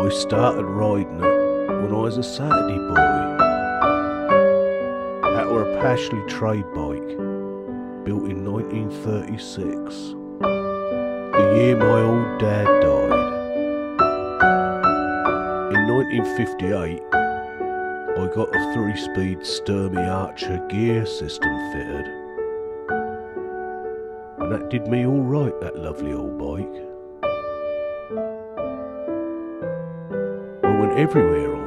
I started riding it when I was a Saturday boy. That were a Pashley trade bike, built in 1936, the year my old dad died. In 1958, I got a 3-speed Sturmey Archer gear system fitted, and that did me all right, that lovely old bike. I went everywhere